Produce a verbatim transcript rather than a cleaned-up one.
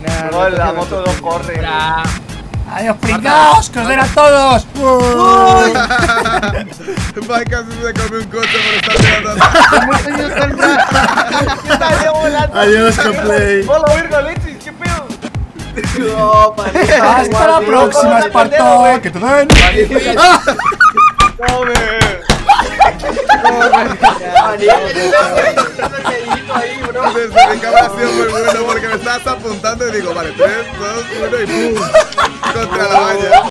No, la moto no corre. ¡Adiós, pringaos! ¡Que os den a todos! ¡Uy! Mike casi se come un coche por estar mirando. Adiós, Coplay. Hola, verga, Alexis, ¿qué pedo? No, pariente. Hasta la próxima, Espartón. ¡Que te den! ¡Come! Desde mi cámara ha sido muy bueno porque me estabas apuntando y digo, vale, tres, dos, uno y ¡pum! Contra la valla.